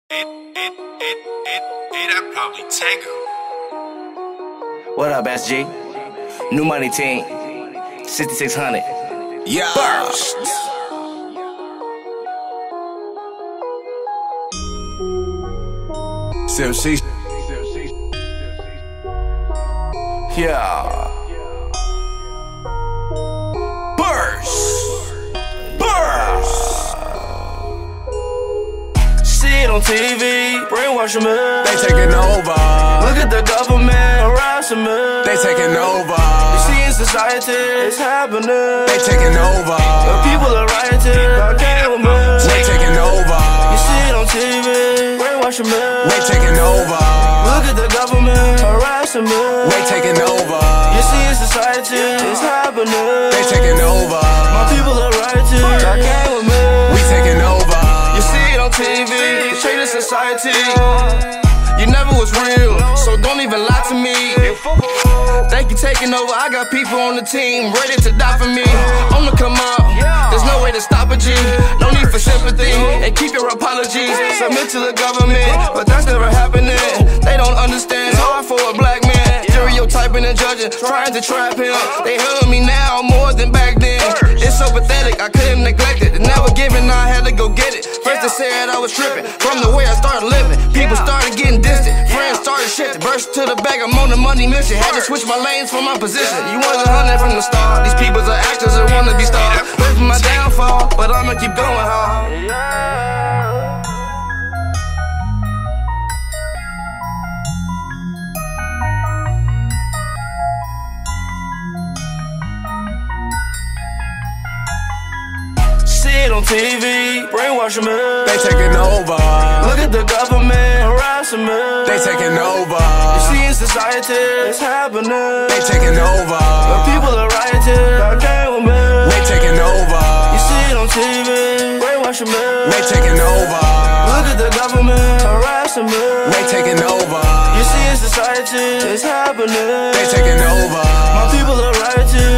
That probably Tango. What up, SG? New Money Team, 6600. Yeah. Burst. CMC. Yeah. Burst. Burst. See it on TV, brainwashing me. They taking over. Look at the government harassing me. They taking over. You see in society, it's happening. They taking over. The people are rioting, I can't with me. They taking over. You see it on TV, brainwashing me. They taking over. Look at the government harassing me. They taking over. You see in society, it's happening. They taking over. My people are rioting, I can't with me. We taking over. You see it on TV, trading society. You never was real, so don't even lie to me. Think you taking over, I got people on the team ready to die for me. On the come up, there's no way to stop a G. No need for sympathy, and keep your apologies. Submit to the government, but that's never happening. They don't understand, it's hard for a black man. Stereotyping and judging, trying to trap him. They hurt me now more than back then. It's so pathetic, I couldn't neglect it. Never giving, I had to go get it. First they said I was tripping, from the way I started living. People started getting distant, friends started shifting. Burst to the bag, I'm on the money mission. Had to switch my lanes for my position. You wasn't hunting from the start. These people are actors that wanna be stars. Wait for my downfall, but I'ma keep going hard. See it on TV, brainwashing me. They taking over. Look at the government harassing me. They taking over. You see in society, it's happening. They taking over. The people are rioting, I can't with me. They taking over. You see it on TV, brainwashing me. They taking over. Look at the government harassing me. They taking over. You see in society, it's happening. They taking over. My people are rioting,